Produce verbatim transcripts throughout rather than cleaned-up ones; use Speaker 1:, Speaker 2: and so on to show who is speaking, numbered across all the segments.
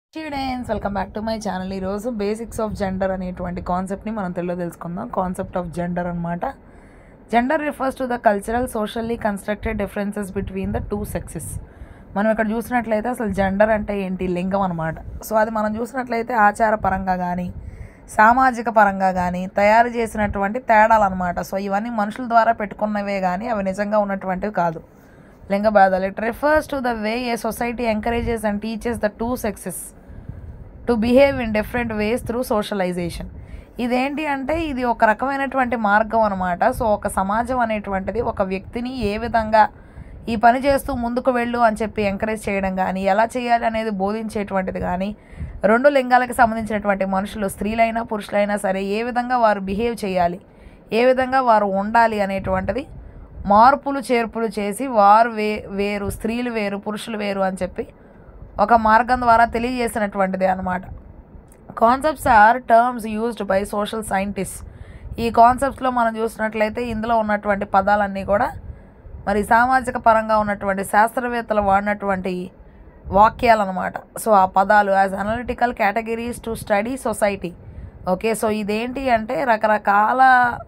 Speaker 1: Students welcome back to my channel. ఈరోజు basics of gender అనేటువంటి కాన్సెప్ట్ని మనం తెలుగులో తెలుసుకుందాం. కాన్సెప్ట్ ఆఫ్ జెండర్ అనమాట. Gender refers to the cultural socially constructed differences between the two sexes. మనం ఇక్కడ చూసినట్లయితే అసలు జెండర్ అంటే ఏంటి, లింగం అనమాట. సో అది మనం చూసినట్లయితే ఆచార పరంగా కానీ సామాజిక పరంగా కానీ తయారు చేసినటువంటి తేడాలు అనమాట. సో ఇవన్నీ మనుషుల ద్వారా పెట్టుకున్నవే కానీ అవి నిజంగా ఉన్నటువంటివి కాదు. లింగ భేదాలు. It refers to the way a society encourages and teaches the two sexes to behave in different ways through socialisation. ఇదేంటి అంటే ఇది ఒక రకమైనటువంటి మార్గం అనమాట. సో ఒక సమాజం అనేటువంటిది ఒక వ్యక్తిని ఏ విధంగా ఈ పని చేస్తూ ముందుకు వెళ్ళు అని చెప్పి ఎంకరేజ్ చేయడం కానీ, ఎలా చేయాలి అనేది బోధించేటువంటిది కానీ, రెండు లింగాలకు సంబంధించినటువంటి మనుషులు స్త్రీలైనా పురుషులైనా సరే ఏ విధంగా వారు బిహేవ్ చేయాలి, ఏ విధంగా వారు ఉండాలి అనేటువంటిది మార్పులు చేర్పులు చేసి వారు వే వేరు స్త్రీలు వేరు పురుషులు వేరు అని చెప్పి ఒక మార్గం ద్వారా తెలియజేసినటువంటిది అనమాట. Concepts are terms used by social scientist. ఈ కాన్సెప్ట్స్లో మనం చూసినట్లయితే ఇందులో ఉన్నటువంటి పదాలన్నీ కూడా మరి సామాజిక పరంగా ఉన్నటువంటి శాస్త్రవేత్తలు వాడినటువంటి వాక్యాలు అనమాట. సో ఆ పదాలు as analytical categories to study society. Okay, so ఇదేంటి అంటే రకరకాల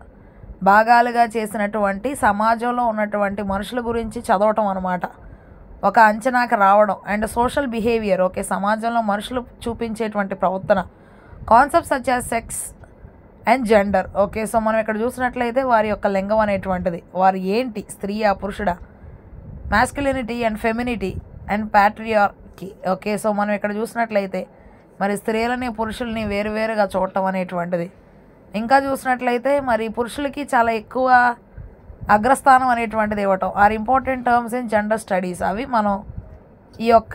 Speaker 1: భాగాలుగా చేసినటువంటి సమాజంలో ఉన్నటువంటి మనుషుల గురించి చదవటం అనమాట, ఒక అంచనాకు రావడం. అండ్ సోషల్ బిహేవియర్, ఓకే, సమాజంలో మనుషులు చూపించేటువంటి ప్రవర్తన. Concepts such as sex and gender. Okay, so మనం ఇక్కడ చూసినట్లయితే వారి యొక్క లింగం అనేటువంటిది, వారు ఏంటి, స్త్రీయా పురుషుడా, masculinity and femininity and patriarchy. Okay, so మనం ఇక్కడ చూసినట్లయితే మరి స్త్రీలని పురుషుల్ని వేరువేరుగా చూడటం అనేటువంటిది. ఇంకా చూసినట్లయితే మరి పురుషులకి చాలా ఎక్కువ అగ్రస్థానం అనేటువంటిది ఇవ్వటం. Are important terms in gender studies. అవి మనం ఈ యొక్క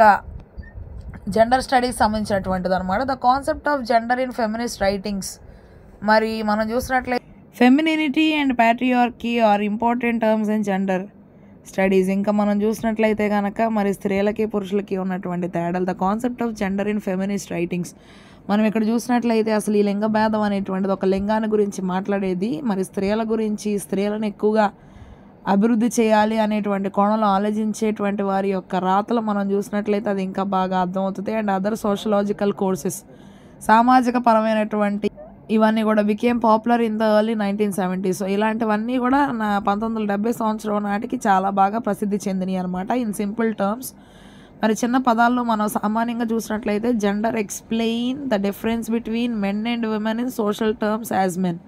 Speaker 1: జెండర్ స్టడీస్ సంబంధించినటువంటిది అనమాట. The concept of gender in feminist writings. మరి మనం చూసినట్లయితే femininity and patriarchy are important terms in gender studies. ఇంకా మనం చూసినట్లయితే కనుక మరి స్త్రీలకి పురుషులకి ఉన్నటువంటి తేడాలు. The concept of gender in feminist writings. మనం ఇక్కడ చూసినట్లయితే అసలు ఈ లింగ భేదం అనేటువంటిది ఒక లింగాన్ని గురించి మాట్లాడేది, మరి స్త్రీల గురించి స్త్రీలను ఎక్కువగా అభివృద్ధి చేయాలి అనేటువంటి కోణంలో ఆలోచించేటువంటి వారి యొక్క రాతలు మనం చూసినట్లయితే అది ఇంకా బాగా అర్థమవుతుంది. అండ్ అదర్ సోషలాజికల్ కోర్సెస్, సామాజిక పరమైనటువంటి ఇవన్నీ కూడా became popular in the early nineteen seventies. So ఇలాంటివన్నీ కూడా నా పంతొమ్మిది వందల డెబ్బై సంవత్సరం నాటికి చాలా బాగా ప్రసిద్ధి చెందినాయి అనమాట. ఇన్ సింపుల్ టర్మ్స్, మరి చిన్న పదాల్లో మనం సామాన్యంగా చూసినట్లయితే gender explain the difference between men and women in social terms as men.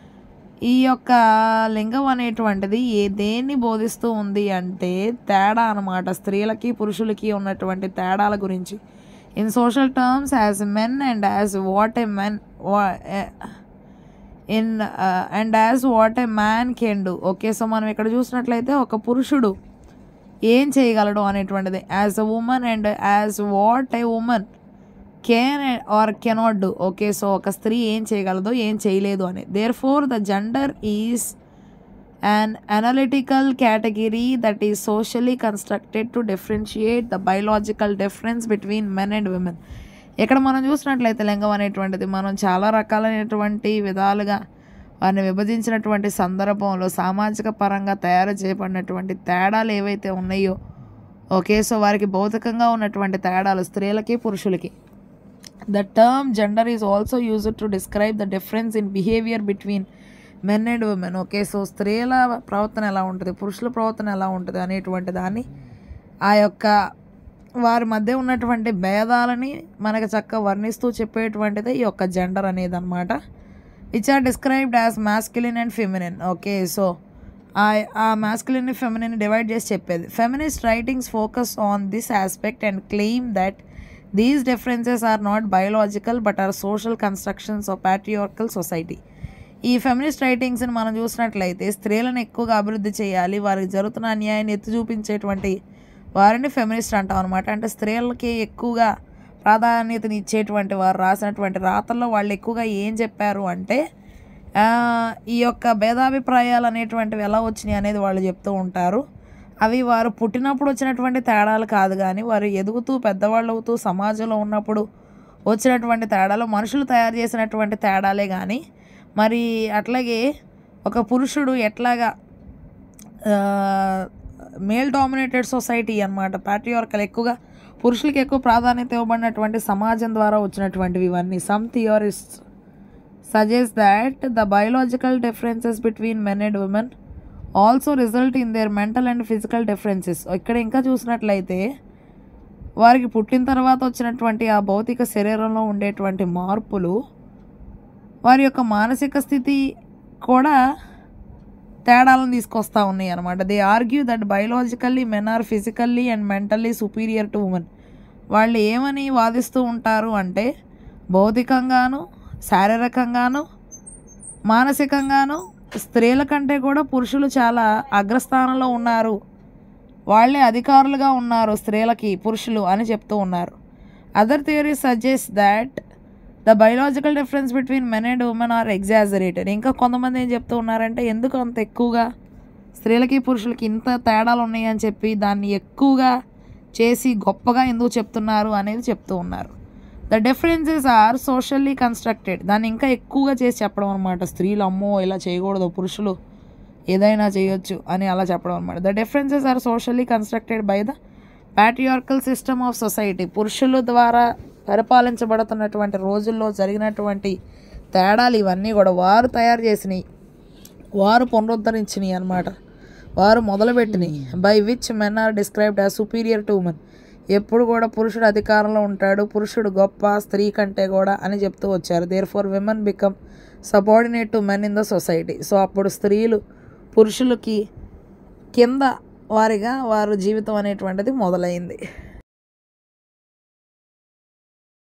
Speaker 1: ఈ యొక్క లింగం అనేటువంటిది ఏ దేన్ని బోధిస్తూ ఉంది అంటే తేడా అనమాట, స్త్రీలకి పురుషులకి ఉన్నటువంటి తేడాల గురించి. In social terms as men and as what a men in and as what a man can do. Okay, so మనం ఇక్కడ చూసినట్లయితే ఒక పురుషుడు ఏం చేయగలడు అనేటువంటిది as a women and as what a women can or cannot do. Okay, so ఒక స్త్రీ ఏం చేయగలదో ఏం చేయలేదు అని. Therefore the gender is an analytical category that is socially constructed to differentiate the biological difference between men and women. ఇక్కడ మనం చూసినట్లయితే లింగం అనేటువంటిది మనం చాలా రకాలైనటువంటి విధాలుగా వారిని విభజించినటువంటి సందర్భంలో సామాజిక పరంగా తయారు చేయబడినటువంటి తేడాలు ఏవైతే ఉన్నాయో, ఓకే, సో వారికి భౌతికంగా ఉన్నటువంటి తేడాలు స్త్రీలకి పురుషులకి. The term gender is also used to describe the difference in behaviour between men and women. Okay, so స్త్రీల ప్రవర్తన ఎలా ఉంటుంది, పురుషుల ప్రవర్తన ఎలా ఉంటుంది అనేటువంటి దాన్ని, ఆ యొక్క వారి మధ్య ఉన్నటువంటి భేదాలని మనకు చక్కగా వర్ణిస్తూ చెప్పేటువంటిది ఈ యొక్క జెండర్ అనేది అనమాట. Which are described as masculine and feminine. Okay, so ఆ మాస్కులిన్ ఫెమినిన్ డివైడ్ చేసి చెప్పేది. Feminist writings focus on this aspect and claim that these differences are not biological but are social constructions of patriarchal society. ఈ feminist రైటింగ్స్ని మనం చూసినట్లయితే స్త్రీలను ఎక్కువగా అభివృద్ధి చేయాలి, వారికి జరుగుతున్న అన్యాయాన్ని ఎత్తి చూపించేటువంటి వారిని ఫెమినిస్ట్ అంటాం అనమాట. అంటే స్త్రీలకి ఎక్కువగా ప్రాధాన్యతని ఇచ్చేటువంటి వారు రాసినటువంటి రాతల్లో వాళ్ళు ఎక్కువగా ఏం చెప్పారు అంటే ఈ యొక్క భేదాభిప్రాయాలు అనేటువంటివి ఎలా వచ్చినాయి అనేది వాళ్ళు చెప్తూ ఉంటారు. అవి వారు పుట్టినప్పుడు వచ్చినటువంటి తేడాలు కాదు, కానీ వారు ఎదుగుతూ పెద్దవాళ్ళు అవుతూ సమాజంలో ఉన్నప్పుడు వచ్చినటువంటి తేడాలు మనుషులు తయారు చేసినటువంటి తేడాలే. కానీ మరి అట్లాగే ఒక పురుషుడు ఎట్లాగా మేల్ డామినేటెడ్ సొసైటీ అనమాట, ప్యాట్రియార్కల్ ఎక్కువగా పురుషులకి ఎక్కువ ప్రాధాన్యత ఇవ్వబడినటువంటి సమాజం ద్వారా వచ్చినటువంటివి ఇవన్నీ. Some theorists suggest that the biological differences between men and women also result in their mental and physical differences. ఇక్కడ ఇంకా చూసినట్లయితే వారికి పుట్టిన తర్వాత వచ్చినటువంటి ఆ భౌతిక శరీరంలో ఉండేటువంటి మార్పులు వారి యొక్క మానసిక స్థితి కూడా తేడాలను తీసుకొస్తూ ఉన్నాయి అన్నమాట. They argue that biologically men are physically and mentally superior to women. వాళ్ళు ఏమని వాదిస్తూ ఉంటారు అంటే భౌతికంగాను శారీరకంగాను మానసికంగాను స్త్రీల కంటే కూడా పురుషులు చాలా అగ్రస్థానంలో ఉన్నారు, వాళ్ళే అధికారులుగా ఉన్నారు స్త్రీలకి పురుషులు అని చెప్తూ ఉన్నారు. Other theories suggest that the biological difference between men and women are exaggerated. ఇంకా కొంతమంది ఏం చెప్తూ ఉన్నారంటే ఎందుకు అంత ఎక్కువగా స్త్రీలకి పురుషులకి ఇంత తేడాలు ఉన్నాయని చెప్పి దాన్ని ఎక్కువగా చేసి గొప్పగా ఎందుకు చెప్తున్నారు అనేది చెప్తూ ఉన్నారు. The differences are socially constructed. దాన్ని ఇంకా ఎక్కువగా చేసి చెప్పడం అనమాట. స్త్రీలు అమ్మో ఇలా చేయకూడదు, పురుషులు ఏదైనా చేయొచ్చు అని అలా చెప్పడం అనమాట. The differences are socially constructed by the patriarchal system of society. పురుషుల ద్వారా పరిపాలించబడుతున్నటువంటి రోజుల్లో జరిగినటువంటి తేడాలు ఇవన్నీ కూడా వారు తయారు చేసినవి, వారు పునరుద్ధరించినవి అన్నమాట, వారు మొదలుపెట్టినవి. By which men are described as superior to women. ఎప్పుడు కూడా పురుషుడు అధికారంలో ఉంటాడు, పురుషుడు గొప్ప స్త్రీ కంటే కూడా అని చెప్తూ వచ్చారు. Therefore women become subordinate to men in the society. So అప్పుడు స్త్రీలు పురుషులకి కింద వారిగా వారు జీవితం అనేటువంటిది మొదలైంది.